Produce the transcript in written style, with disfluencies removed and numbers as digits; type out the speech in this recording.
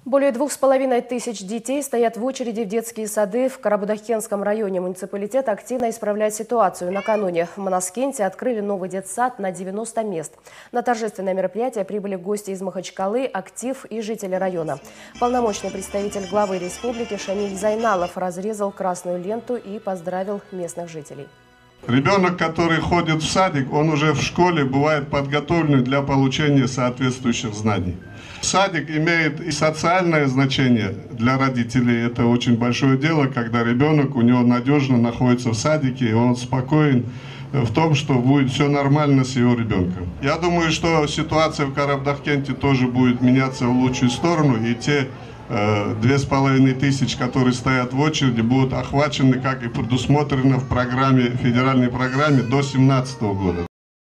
Более 2500 детей стоят в очереди в детские сады в Карабудакенском районе. Муниципалитет активно исправляет ситуацию. Накануне в Манаскенте открыли новый детсад на 90 мест. На торжественное мероприятие прибыли гости из Махачкалы, актив и жители района. Полномочный представитель главы республики Шамиль Зайналов разрезал красную ленту и поздравил местных жителей. Ребенок, который ходит в садик, он уже в школе бывает подготовлен для получения соответствующих знаний. Садик имеет и социальное значение для родителей. Это очень большое дело, когда ребенок, у него надежно находится в садике, и он спокоен в том, что будет все нормально с его ребенком. Я думаю, что ситуация в Карабудакенте тоже будет меняться в лучшую сторону, и те 2500, которые стоят в очереди, будут охвачены, как и предусмотрено в программе, федеральной программе, до 2017 года.